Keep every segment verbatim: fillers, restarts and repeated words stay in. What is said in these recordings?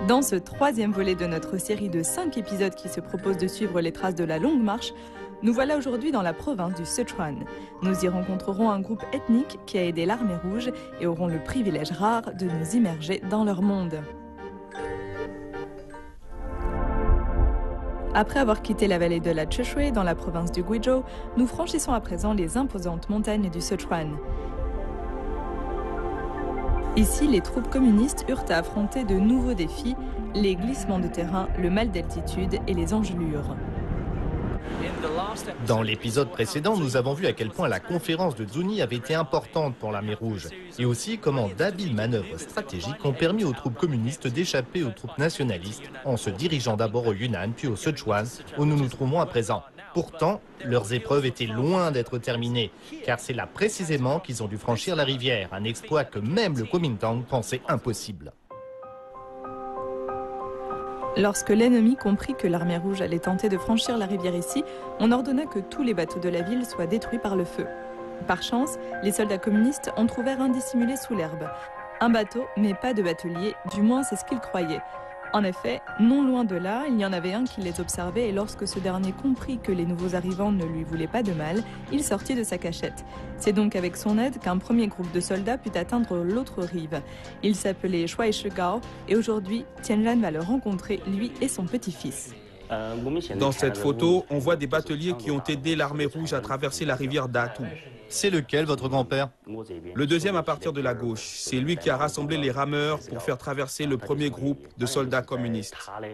Dans ce troisième volet de notre série de cinq épisodes qui se propose de suivre les traces de la longue marche, nous voilà aujourd'hui dans la province du Sichuan. Nous y rencontrerons un groupe ethnique qui a aidé l'armée rouge et auront le privilège rare de nous immerger dans leur monde. Après avoir quitté la vallée de la Cheshui dans la province du Guizhou, nous franchissons à présent les imposantes montagnes du Sichuan. Ici, les troupes communistes eurent à affronter de nouveaux défis, les glissements de terrain, le mal d'altitude et les engelures. Dans l'épisode précédent, nous avons vu à quel point la conférence de Zuni avait été importante pour l'armée rouge et aussi comment d'habiles manœuvres stratégiques ont permis aux troupes communistes d'échapper aux troupes nationalistes en se dirigeant d'abord au Yunnan puis au Sichuan où nous nous trouvons à présent. Pourtant, leurs épreuves étaient loin d'être terminées, car c'est là précisément qu'ils ont dû franchir la rivière, un exploit que même le Kuomintang pensait impossible. Lorsque l'ennemi comprit que l'armée rouge allait tenter de franchir la rivière ici, on ordonna que tous les bateaux de la ville soient détruits par le feu. Par chance, les soldats communistes en trouvèrent un dissimulé sous l'herbe. Un bateau, mais pas de batelier, du moins c'est ce qu'ils croyaient. En effet, non loin de là, il y en avait un qui les observait et lorsque ce dernier comprit que les nouveaux arrivants ne lui voulaient pas de mal, il sortit de sa cachette. C'est donc avec son aide qu'un premier groupe de soldats put atteindre l'autre rive. Il s'appelait Shuai Shigao et aujourd'hui, Tianlan va le rencontrer, lui et son petit-fils. Dans cette photo, on voit des bateliers qui ont aidé l'armée rouge à traverser la rivière Datu. C'est lequel, votre grand-père? Le deuxième à partir de la gauche. C'est lui qui a rassemblé les rameurs pour faire traverser le premier groupe de soldats communistes.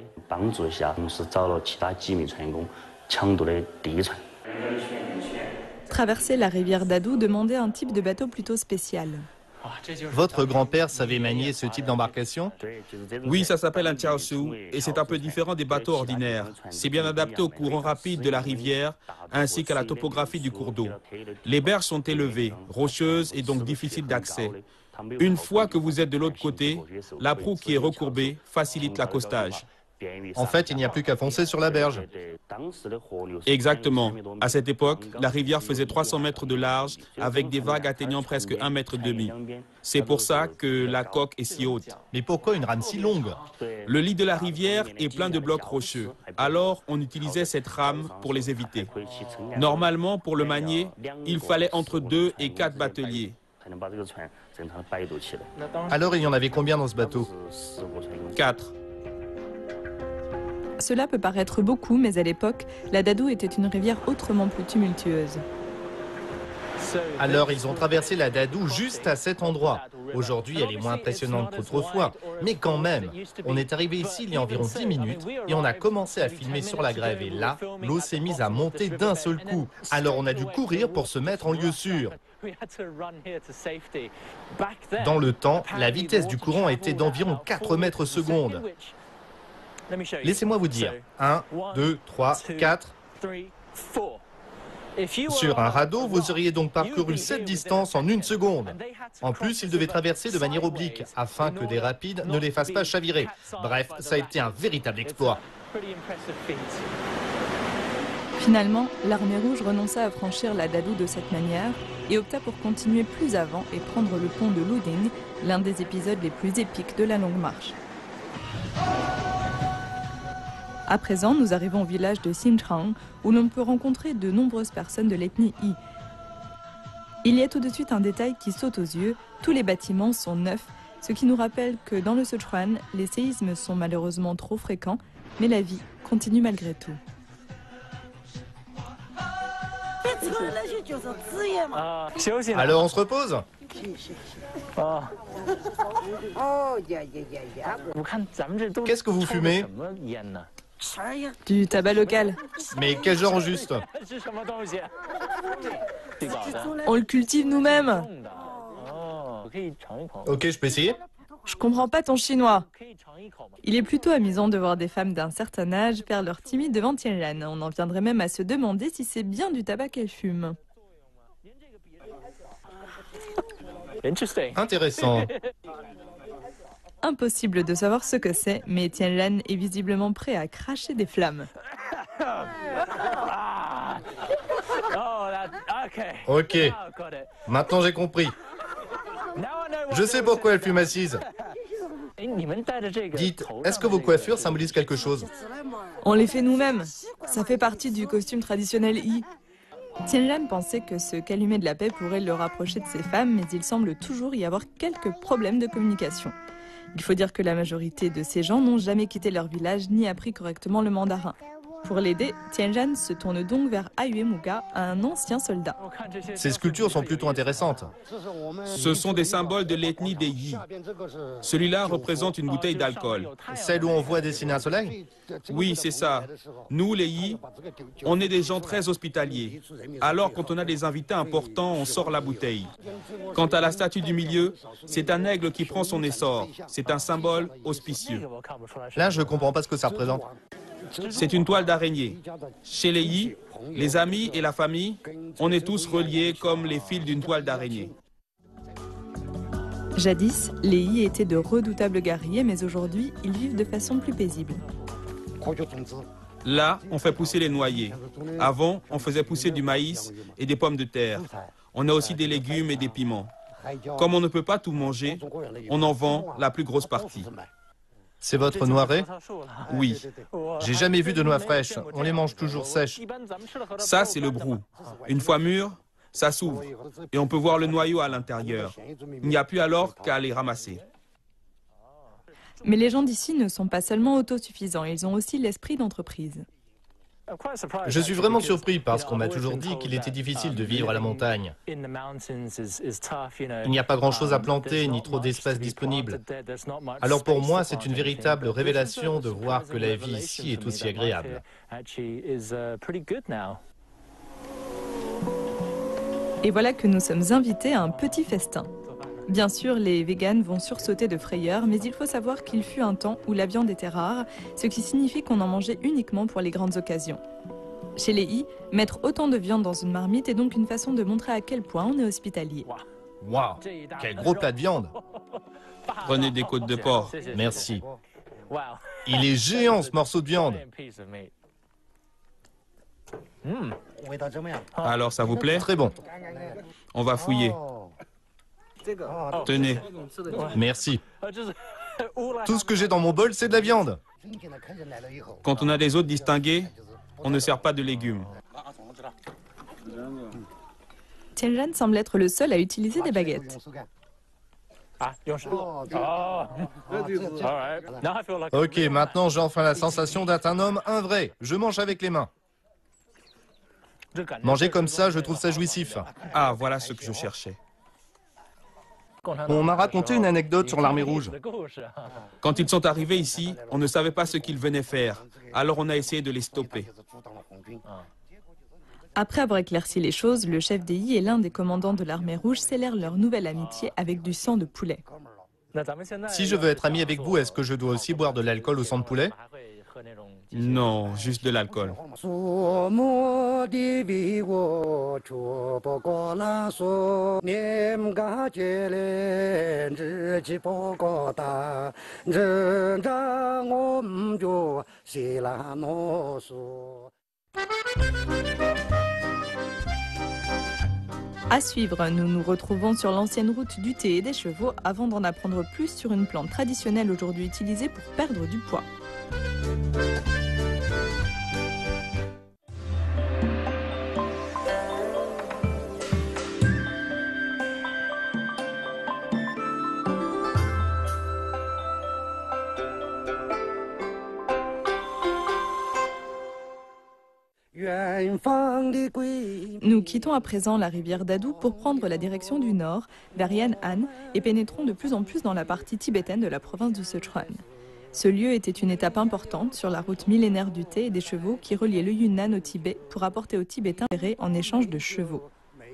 Traverser la rivière Dadu demandait un type de bateau plutôt spécial. Votre grand-père savait manier ce type d'embarcation? Oui, ça s'appelle un chaosu et c'est un peu différent des bateaux ordinaires. C'est bien adapté au courant rapide de la rivière ainsi qu'à la topographie du cours d'eau. Les berges sont élevées, rocheuses et donc difficiles d'accès. Une fois que vous êtes de l'autre côté, la proue qui est recourbée facilite l'accostage. En fait, il n'y a plus qu'à foncer sur la berge. Exactement. À cette époque, la rivière faisait trois cents mètres de large avec des vagues atteignant presque un mètre et demi. C'est pour ça que la coque est si haute. Mais pourquoi une rame si longue? Le lit de la rivière est plein de blocs rocheux. Alors, on utilisait cette rame pour les éviter. Normalement, pour le manier, il fallait entre deux et quatre bateliers. Alors, il y en avait combien dans ce bateau? Quatre. Cela peut paraître beaucoup, mais à l'époque, la Dadu était une rivière autrement plus tumultueuse. Alors, ils ont traversé la Dadu juste à cet endroit. Aujourd'hui, elle est moins impressionnante qu'autrefois. Mais quand même, on est arrivé ici il y a environ dix minutes et on a commencé à filmer sur la grève. Et là, l'eau s'est mise à monter d'un seul coup. Alors, on a dû courir pour se mettre en lieu sûr. Dans le temps, la vitesse du courant était d'environ quatre mètres secondes. Laissez-moi vous dire, un, deux, trois, quatre. Sur un radeau, vous auriez donc parcouru cette distance en une seconde. En plus, ils devaient traverser de manière oblique, afin que des rapides ne les fassent pas chavirer. Bref, ça a été un véritable exploit. Finalement, l'armée rouge renonça à franchir la Dadu de cette manière et opta pour continuer plus avant et prendre le pont de Luding, l'un des épisodes les plus épiques de la longue marche. À présent, nous arrivons au village de Xinchang, où l'on peut rencontrer de nombreuses personnes de l'ethnie Yi. Il y a tout de suite un détail qui saute aux yeux, tous les bâtiments sont neufs, ce qui nous rappelle que dans le Sichuan, les séismes sont malheureusement trop fréquents, mais la vie continue malgré tout. Alors on se repose? Qu'est-ce que vous fumez? Du tabac local. Mais quel genre juste? On le cultive nous-mêmes. Ok, je peux essayer? Je comprends pas ton chinois. Il est plutôt amusant de voir des femmes d'un certain âge faire leur timide devant Tianlan. On en viendrait même à se demander si c'est bien du tabac qu'elles fument. Intéressant. Impossible de savoir ce que c'est, mais Tianlan est visiblement prêt à cracher des flammes. Ok, maintenant j'ai compris. Je sais pourquoi elle fume assise. Dites, est-ce que vos coiffures symbolisent quelque chose? On les fait nous-mêmes. Ça fait partie du costume traditionnel Yi. Tianjan pensait que ce calumet de la paix pourrait le rapprocher de ses femmes, mais il semble toujours y avoir quelques problèmes de communication. Il faut dire que la majorité de ces gens n'ont jamais quitté leur village ni appris correctement le mandarin. Pour l'aider, Tianjan se tourne donc vers Ayue Muga, un ancien soldat. Ces sculptures sont plutôt intéressantes. Ce sont des symboles de l'ethnie des Yi. Celui-là représente une bouteille d'alcool. Celle où on voit dessiner un soleil? Oui, c'est ça. Nous, les Yi, on est des gens très hospitaliers. Alors, quand on a des invités importants, on sort la bouteille. Quant à la statue du milieu, c'est un aigle qui prend son essor. C'est un symbole auspicieux. Là, je ne comprends pas ce que ça représente. C'est une toile d'araignée. Chez les Yi, les amis et la famille, on est tous reliés comme les fils d'une toile d'araignée. Jadis, les Yi étaient de redoutables guerriers, mais aujourd'hui, ils vivent de façon plus paisible. Là, on fait pousser les noyers. Avant, on faisait pousser du maïs et des pommes de terre. On a aussi des légumes et des piments. Comme on ne peut pas tout manger, on en vend la plus grosse partie. C'est votre noirée? Oui. J'ai jamais vu de noix fraîches. On les mange toujours sèches. Ça, c'est le brou. Une fois mûr, ça s'ouvre et on peut voir le noyau à l'intérieur. Il n'y a plus alors qu'à les ramasser. Mais les gens d'ici ne sont pas seulement autosuffisants, ils ont aussi l'esprit d'entreprise. Je suis vraiment surpris parce qu'on m'a toujours dit qu'il était difficile de vivre à la montagne. Il n'y a pas grand-chose à planter, ni trop d'espace disponible. Alors pour moi, c'est une véritable révélation de voir que la vie ici est aussi agréable. Et voilà que nous sommes invités à un petit festin. Bien sûr, les véganes vont sursauter de frayeur, mais il faut savoir qu'il fut un temps où la viande était rare, ce qui signifie qu'on en mangeait uniquement pour les grandes occasions. Chez les Yi, mettre autant de viande dans une marmite est donc une façon de montrer à quel point on est hospitalier. Waouh, quel gros plat de viande! Prenez des côtes de porc. Merci. Il est géant ce morceau de viande. Alors, ça vous plaît? Très bon. On va fouiller. Tenez. Merci. Tout ce que j'ai dans mon bol, c'est de la viande. Quand on a des hôtes distingués, on ne sert pas de légumes. Tianjan semble être le seul à utiliser des baguettes. Ok, maintenant j'ai enfin la sensation d'être un homme, un vrai. Je mange avec les mains. Manger comme ça, je trouve ça jouissif. Ah, voilà ce que je cherchais. On m'a raconté une anecdote sur l'armée rouge. Quand ils sont arrivés ici, on ne savait pas ce qu'ils venaient faire. Alors on a essayé de les stopper. Après avoir éclairci les choses, le chef des Yi et l'un des commandants de l'armée rouge scellèrent leur nouvelle amitié avec du sang de poulet. Si je veux être ami avec vous, est-ce que je dois aussi boire de l'alcool au sang de poulet? Non, juste de l'alcool. À suivre, nous nous retrouvons sur l'ancienne route du thé et des chevaux avant d'en apprendre plus sur une plante traditionnelle aujourd'hui utilisée pour perdre du poids. Nous quittons à présent la rivière Dadou pour prendre la direction du nord, vers Yan'an, et pénétrons de plus en plus dans la partie tibétaine de la province du Sichuan. Ce lieu était une étape importante sur la route millénaire du thé et des chevaux qui reliait le Yunnan au Tibet pour apporter aux Tibétains en échange de chevaux.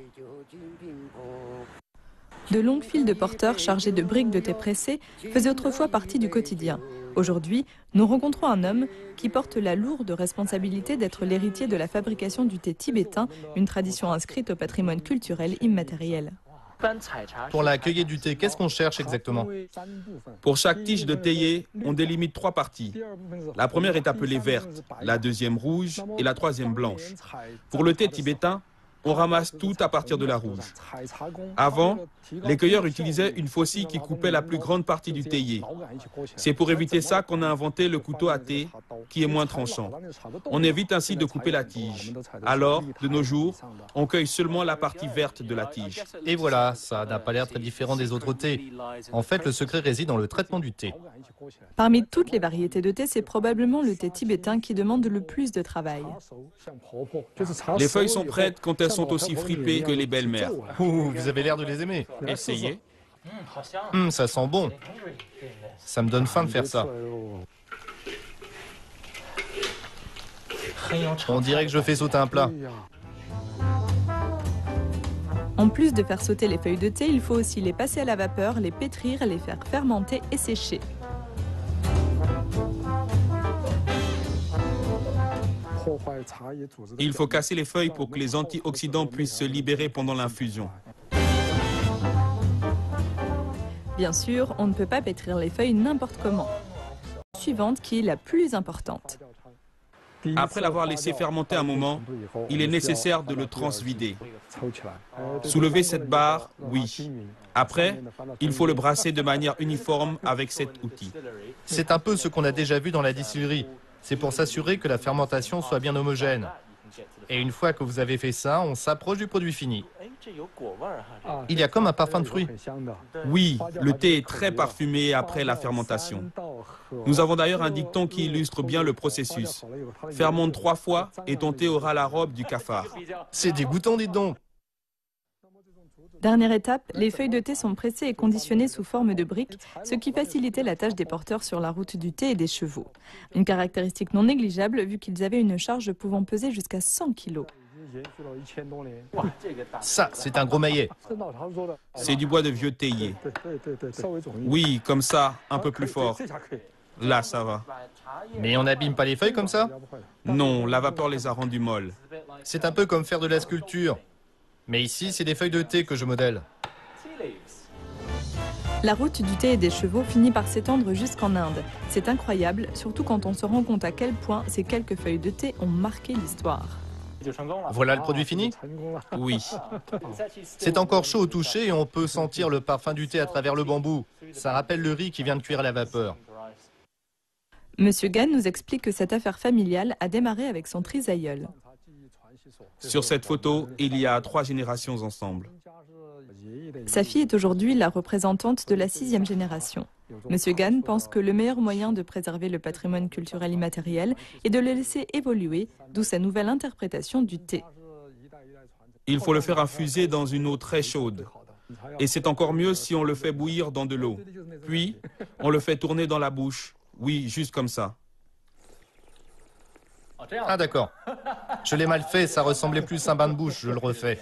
De longues files de porteurs chargés de briques de thé pressé faisaient autrefois partie du quotidien. Aujourd'hui, nous rencontrons un homme qui porte la lourde responsabilité d'être l'héritier de la fabrication du thé tibétain, une tradition inscrite au patrimoine culturel immatériel. Pour la cueillette du thé, qu'est-ce qu'on cherche exactement? Pour chaque tige de théier, on délimite trois parties. La première est appelée verte, la deuxième rouge et la troisième blanche. Pour le thé tibétain, On ramasse tout à partir de la rouge. Avant, les cueilleurs utilisaient une faucille qui coupait la plus grande partie du théier. C'est pour éviter ça qu'on a inventé le couteau à thé, qui est moins tranchant. On évite ainsi de couper la tige. Alors, de nos jours, on cueille seulement la partie verte de la tige. Et voilà, ça n'a pas l'air très différent des autres thés. En fait, le secret réside dans le traitement du thé. Parmi toutes les variétés de thé, c'est probablement le thé tibétain qui demande le plus de travail. Les feuilles sont prêtes quand elles sont aussi fripées que les belles-mères. Ouh, vous avez l'air de les aimer. Essayez. Hum, ça sent bon. Ça me donne faim de faire ça. On dirait que je fais sauter un plat. En plus de faire sauter les feuilles de thé, il faut aussi les passer à la vapeur, les pétrir, les faire fermenter et sécher. Il faut casser les feuilles pour que les antioxydants puissent se libérer pendant l'infusion. Bien sûr, on ne peut pas pétrir les feuilles n'importe comment. La suivante qui est la plus importante. Après l'avoir laissé fermenter un moment, il est nécessaire de le transvider. Soulever cette barre, oui. Après, il faut le brasser de manière uniforme avec cet outil. C'est un peu ce qu'on a déjà vu dans la distillerie. C'est pour s'assurer que la fermentation soit bien homogène. Et une fois que vous avez fait ça, on s'approche du produit fini. Il y a comme un parfum de fruits. Oui, le thé est très parfumé après la fermentation. Nous avons d'ailleurs un dicton qui illustre bien le processus. Fermente trois fois et ton thé aura la robe du cafard. C'est dégoûtant, dites donc. Dernière étape, les feuilles de thé sont pressées et conditionnées sous forme de briques, ce qui facilitait la tâche des porteurs sur la route du thé et des chevaux. Une caractéristique non négligeable vu qu'ils avaient une charge pouvant peser jusqu'à cent kilos. Ça, c'est un gros maillet. C'est du bois de vieux théier. Oui, comme ça, un peu plus fort. Là, ça va. Mais on n'abîme pas les feuilles comme ça? Non, la vapeur les a rendues molles. C'est un peu comme faire de la sculpture. Mais ici, c'est des feuilles de thé que je modèle. La route du thé et des chevaux finit par s'étendre jusqu'en Inde. C'est incroyable, surtout quand on se rend compte à quel point ces quelques feuilles de thé ont marqué l'histoire. Voilà le produit fini? Oui. C'est encore chaud au toucher et on peut sentir le parfum du thé à travers le bambou. Ça rappelle le riz qui vient de cuire à la vapeur. Monsieur Gan nous explique que cette affaire familiale a démarré avec son trisaïeul. Sur cette photo, il y a trois générations ensemble. Sa fille est aujourd'hui la représentante de la sixième génération. Monsieur Gan pense que le meilleur moyen de préserver le patrimoine culturel immatériel est de le laisser évoluer, d'où sa nouvelle interprétation du thé. Il faut le faire infuser dans une eau très chaude. Et c'est encore mieux si on le fait bouillir dans de l'eau. Puis, on le fait tourner dans la bouche. Oui, juste comme ça. Ah d'accord. Je l'ai mal fait, ça ressemblait plus à un bain de bouche, je le refais.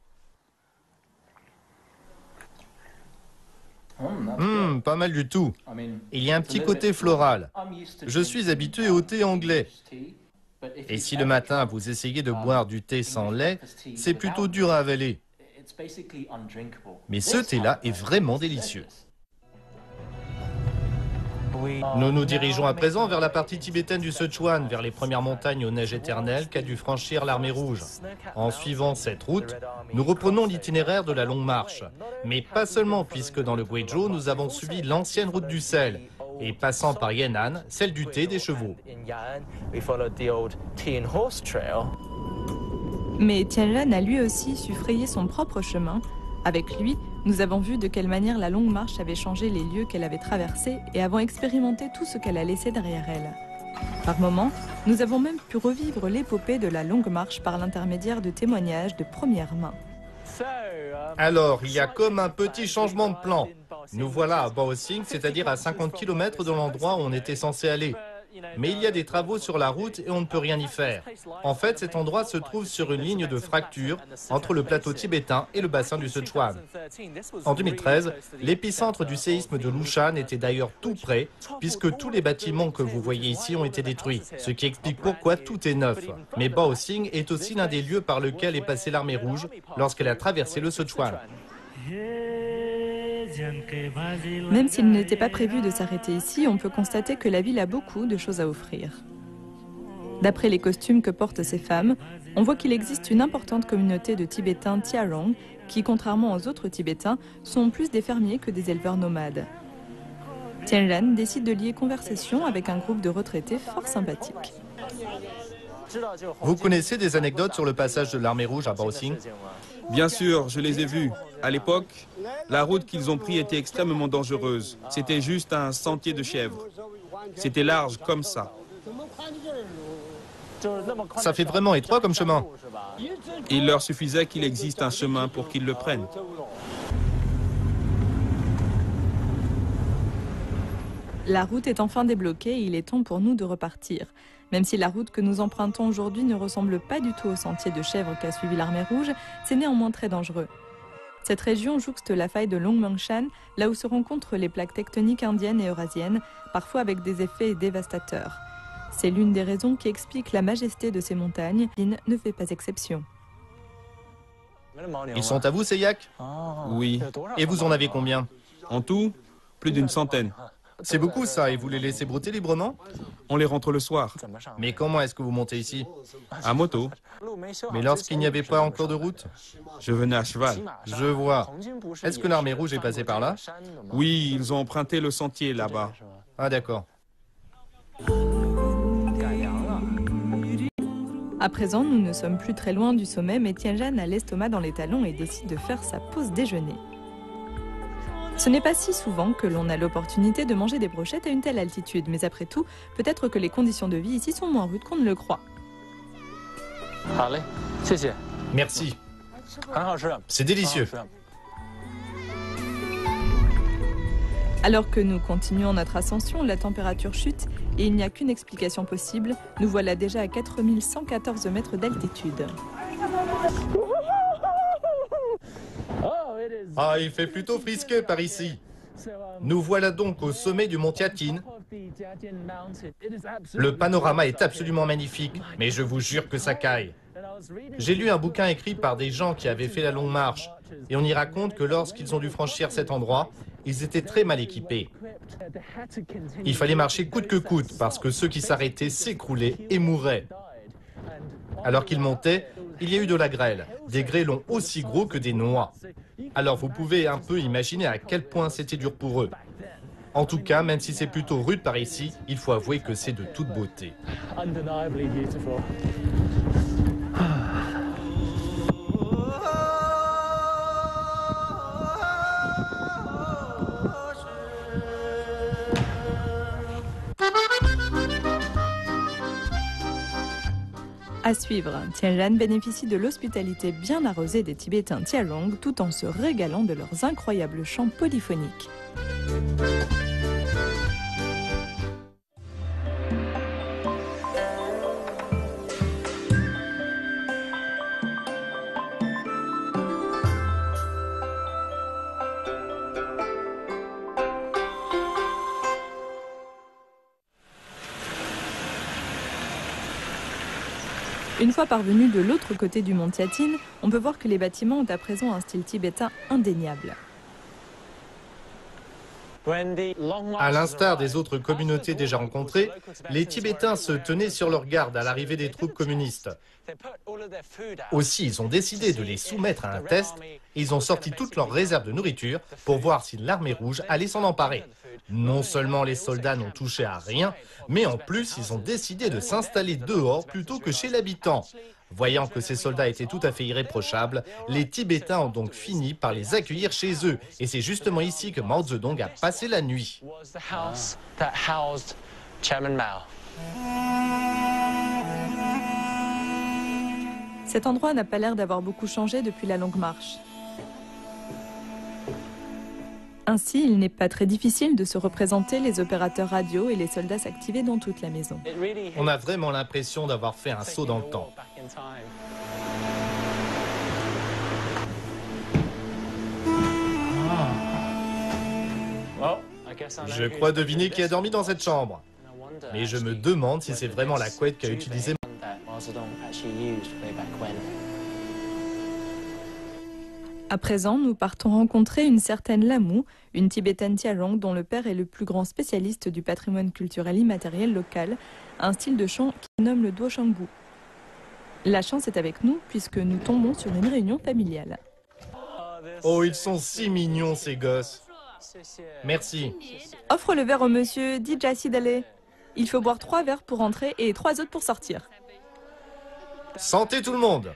Hum, pas mal du tout. Il y a un petit côté floral. Je suis habitué au thé anglais. Et si le matin vous essayez de boire du thé sans lait, c'est plutôt dur à avaler. Mais ce thé-là est vraiment délicieux. Nous nous dirigeons à présent vers la partie tibétaine du Sichuan, vers les premières montagnes aux neiges éternelles qu'a dû franchir l'armée rouge. En suivant cette route, nous reprenons l'itinéraire de la longue marche. Mais pas seulement, puisque dans le Guizhou, nous avons suivi l'ancienne route du sel, et passant par Yan'an, celle du thé et des chevaux. Mais Tianlan a lui aussi su frayer son propre chemin. Avec lui, nous avons vu de quelle manière la longue marche avait changé les lieux qu'elle avait traversés et avons expérimenté tout ce qu'elle a laissé derrière elle. Par moments, nous avons même pu revivre l'épopée de la longue marche par l'intermédiaire de témoignages de première main. Alors, il y a comme un petit changement de plan. Nous voilà à Baosing, c'est-à-dire à cinquante kilomètres de l'endroit où on était censé aller. Mais il y a des travaux sur la route et on ne peut rien y faire. En fait, cet endroit se trouve sur une ligne de fracture entre le plateau tibétain et le bassin du Sichuan. En deux mille treize, l'épicentre du séisme de Lushan était d'ailleurs tout près, puisque tous les bâtiments que vous voyez ici ont été détruits, ce qui explique pourquoi tout est neuf. Mais Baosing est aussi l'un des lieux par lequel est passée l'armée rouge lorsqu'elle a traversé le Sichuan. Même s'il n'était pas prévu de s'arrêter ici, on peut constater que la ville a beaucoup de choses à offrir. D'après les costumes que portent ces femmes, on voit qu'il existe une importante communauté de Tibétains Tiarong qui, contrairement aux autres Tibétains, sont plus des fermiers que des éleveurs nomades. Tianren décide de lier conversation avec un groupe de retraités fort sympathiques. Vous connaissez des anecdotes sur le passage de l'armée rouge à Baosing? Bien sûr, je les ai vus. À l'époque, la route qu'ils ont prise était extrêmement dangereuse. C'était juste un sentier de chèvres. C'était large comme ça. Ça fait vraiment étroit comme chemin. Il leur suffisait qu'il existe un chemin pour qu'ils le prennent. La route est enfin débloquée et il est temps pour nous de repartir. Même si la route que nous empruntons aujourd'hui ne ressemble pas du tout au sentier de chèvres qu'a suivi l'armée rouge, c'est néanmoins très dangereux. Cette région jouxte la faille de Longmengshan, là où se rencontrent les plaques tectoniques indiennes et eurasiennes, parfois avec des effets dévastateurs. C'est l'une des raisons qui explique la majesté de ces montagnes. L'île ne fait pas exception. Ils sont à vous, ces yaks? Oui. Et vous en avez combien? En tout, plus d'une centaine. C'est beaucoup ça, et vous les laissez brouter librement? On les rentre le soir. Mais comment est-ce que vous montez ici? À moto. Mais lorsqu'il n'y avait pas encore de route? Je venais à cheval. Je vois. Est-ce que l'armée rouge est passée par là? Oui, ils ont emprunté le sentier là-bas. Ah d'accord. À présent, nous ne sommes plus très loin du sommet, mais Tianren a l'estomac dans les talons et décide de faire sa pause déjeuner. Ce n'est pas si souvent que l'on a l'opportunité de manger des brochettes à une telle altitude, mais après tout, peut-être que les conditions de vie ici sont moins rudes qu'on ne le croit. Merci. C'est délicieux. Alors que nous continuons notre ascension, la température chute et il n'y a qu'une explication possible. Nous voilà déjà à quatre mille cent quatorze mètres d'altitude. Ah, il fait plutôt frisqué par ici. Nous voilà donc au sommet du mont Tiatin. Le panorama est absolument magnifique, mais je vous jure que ça caille. J'ai lu un bouquin écrit par des gens qui avaient fait la longue marche, et on y raconte que lorsqu'ils ont dû franchir cet endroit, ils étaient très mal équipés. Il fallait marcher coûte que coûte, parce que ceux qui s'arrêtaient s'écroulaient et mouraient. Alors qu'ils montaient, il y a eu de la grêle, des grêlons aussi gros que des noix. Alors vous pouvez un peu imaginer à quel point c'était dur pour eux. En tout cas, même si c'est plutôt rude par ici, il faut avouer que c'est de toute beauté. À suivre, Tianren bénéficie de l'hospitalité bien arrosée des Tibétains Tialong tout en se régalant de leurs incroyables chants polyphoniques. Une fois parvenu de l'autre côté du mont Tiatin, on peut voir que les bâtiments ont à présent un style tibétain indéniable. À l'instar des autres communautés déjà rencontrées, les Tibétains se tenaient sur leur garde à l'arrivée des troupes communistes. Aussi, ils ont décidé de les soumettre à un test et ils ont sorti toutes leurs réserves de nourriture pour voir si l'armée rouge allait s'en emparer. Non seulement les soldats n'ont touché à rien, mais en plus, ils ont décidé de s'installer dehors plutôt que chez l'habitant. Voyant que ces soldats étaient tout à fait irréprochables, les Tibétains ont donc fini par les accueillir chez eux. Et c'est justement ici que Mao Zedong a passé la nuit. Cet endroit n'a pas l'air d'avoir beaucoup changé depuis la longue marche. Ainsi, il n'est pas très difficile de se représenter les opérateurs radio et les soldats s'activer dans toute la maison. On a vraiment l'impression d'avoir fait un saut dans le temps. Je crois deviner qui a dormi dans cette chambre. Mais je me demande si c'est vraiment la couette qu'a utilisée. À présent, nous partons rencontrer une certaine Lamou, une Tibétaine Tialong dont le père est le plus grand spécialiste du patrimoine culturel immatériel local, un style de chant qui nomme le Duoshangbu. La chance est avec nous puisque nous tombons sur une réunion familiale. Oh, ils sont si mignons ces gosses. Merci. Offre le verre au monsieur, dit Jassi d'aller. Il faut boire trois verres pour entrer et trois autres pour sortir. Santé tout le monde.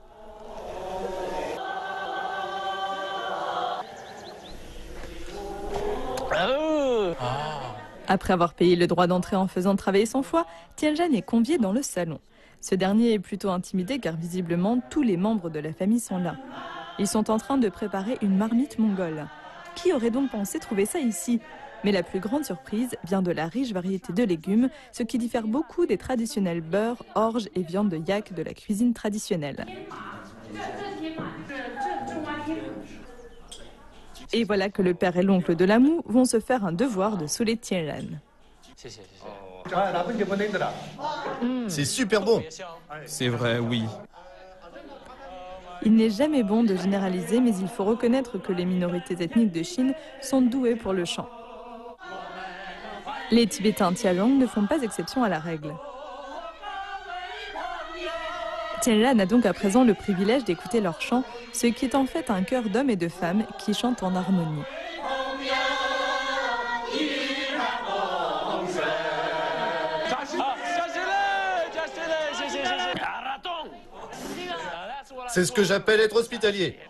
Après avoir payé le droit d'entrée en faisant travailler son foie, Tianjan est convié dans le salon. Ce dernier est plutôt intimidé car visiblement tous les membres de la famille sont là. Ils sont en train de préparer une marmite mongole. Qui aurait donc pensé trouver ça ici? Mais la plus grande surprise vient de la riche variété de légumes, ce qui diffère beaucoup des traditionnels beurres, orge et viande de yak de la cuisine traditionnelle. Et voilà que le père et l'oncle de Lamou vont se faire un devoir de saouler Tianjan. C'est super bon. C'est vrai, oui. Il n'est jamais bon de généraliser, mais il faut reconnaître que les minorités ethniques de Chine sont douées pour le chant. Les Tibétains Tialong ne font pas exception à la règle. Tianjan a donc à présent le privilège d'écouter leur chant, ce qui est en fait un chœur d'hommes et de femmes qui chantent en harmonie. C'est ce que j'appelle être hospitalier.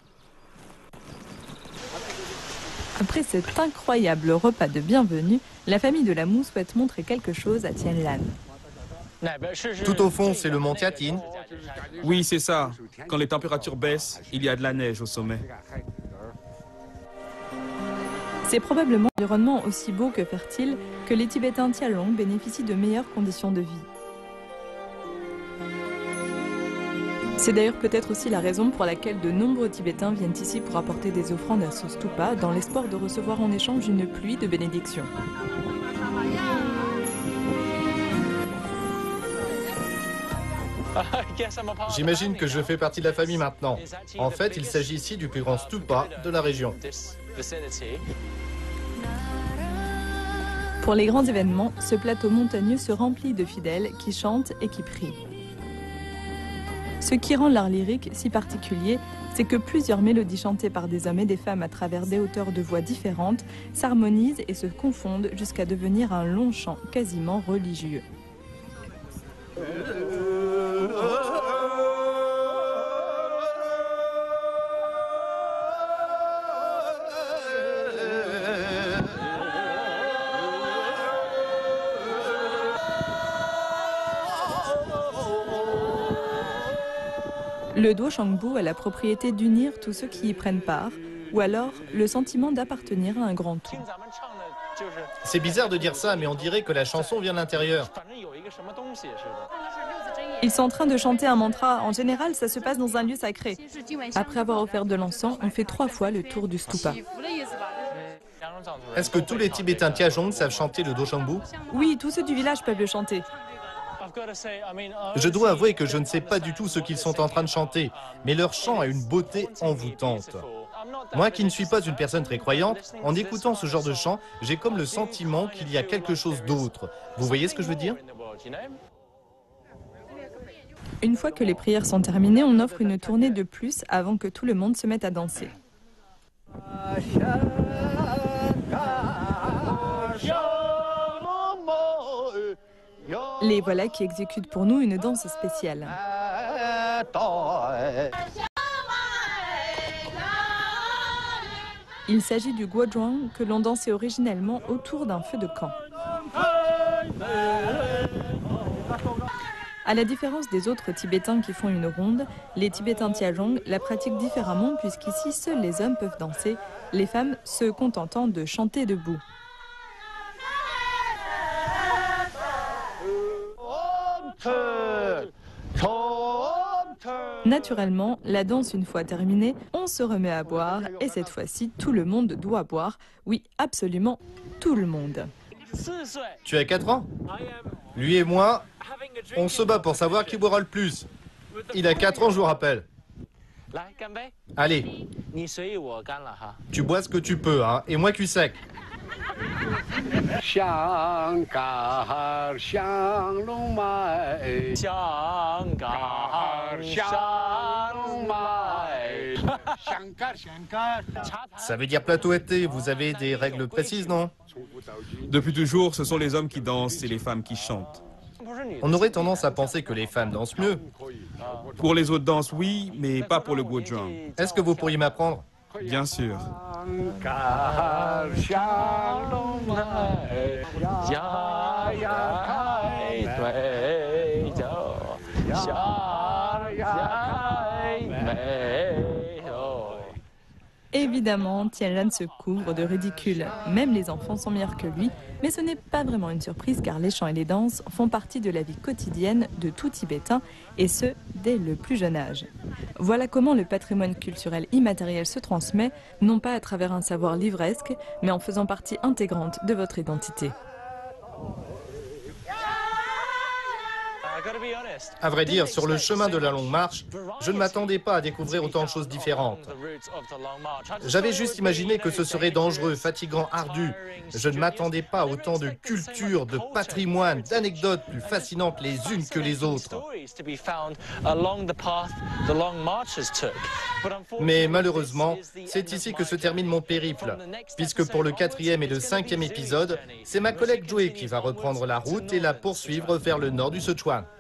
Après cet incroyable repas de bienvenue, la famille de Lamou souhaite montrer quelque chose à Tianjan. Tout au fond, c'est le mont Tiatin. Oui, c'est ça. Quand les températures baissent, il y a de la neige au sommet. C'est probablement un environnement aussi beau que fertile que les Tibétains Tialong bénéficient de meilleures conditions de vie. C'est d'ailleurs peut-être aussi la raison pour laquelle de nombreux Tibétains viennent ici pour apporter des offrandes à ce stupa dans l'espoir de recevoir en échange une pluie de bénédictions. J'imagine que je fais partie de la famille maintenant. En fait, il s'agit ici du plus grand stupa de la région. Pour les grands événements, ce plateau montagneux se remplit de fidèles qui chantent et qui prient. Ce qui rend l'art lyrique si particulier, c'est que plusieurs mélodies chantées par des hommes et des femmes à travers des hauteurs de voix différentes s'harmonisent et se confondent jusqu'à devenir un long chant quasiment religieux. Le Duoshangbu a la propriété d'unir tous ceux qui y prennent part, ou alors le sentiment d'appartenir à un grand tout. C'est bizarre de dire ça, mais on dirait que la chanson vient de l'intérieur. Ils sont en train de chanter un mantra. En général, ça se passe dans un lieu sacré. Après avoir offert de l'encens, on fait trois fois le tour du stupa. Est-ce que tous les Tibétains Tialong savent chanter le Duoshangbu? Oui, tous ceux du village peuvent le chanter. Je dois avouer que je ne sais pas du tout ce qu'ils sont en train de chanter, mais leur chant a une beauté envoûtante. Moi qui ne suis pas une personne très croyante, en écoutant ce genre de chant, j'ai comme le sentiment qu'il y a quelque chose d'autre. Vous voyez ce que je veux dire? Une fois que les prières sont terminées, on offre une tournée de plus avant que tout le monde se mette à danser. Les voilà qui exécutent pour nous une danse spéciale. Il s'agit du guozhuang que l'on dansait originellement autour d'un feu de camp. À la différence des autres Tibétains qui font une ronde, les Tibétains Tialong la pratiquent différemment puisqu'ici seuls les hommes peuvent danser, les femmes se contentant de chanter debout. Naturellement, la danse une fois terminée, on se remet à boire et cette fois-ci, tout le monde doit boire. Oui, absolument tout le monde. Tu as quatre ans? Lui et moi, on se bat pour savoir qui boira le plus. Il a quatre ans, je vous rappelle. Allez, tu bois ce que tu peux, hein, et moi cul sec. Ça veut dire plateau été, vous avez des règles précises, non? Depuis toujours, ce sont les hommes qui dansent et les femmes qui chantent. On aurait tendance à penser que les femmes dansent mieux. Pour les autres danses, oui, mais pas pour le Guozhang. Est-ce que vous pourriez m'apprendre? Bien sûr. Évidemment, Tianlan se couvre de ridicule. Même les enfants sont meilleurs que lui, mais ce n'est pas vraiment une surprise car les chants et les danses font partie de la vie quotidienne de tout Tibétain, et ce, dès le plus jeune âge. Voilà comment le patrimoine culturel immatériel se transmet, non pas à travers un savoir livresque, mais en faisant partie intégrante de votre identité. À vrai dire, sur le chemin de la longue marche, je ne m'attendais pas à découvrir autant de choses différentes. J'avais juste imaginé que ce serait dangereux, fatigant, ardu. Je ne m'attendais pas à autant de culture, de patrimoine, d'anecdotes plus fascinantes les unes que les autres. Mais malheureusement, c'est ici que se termine mon périple, puisque pour le quatrième et le cinquième épisode, c'est ma collègue Joey qui va reprendre la route et la poursuivre vers le nord du Sichuan.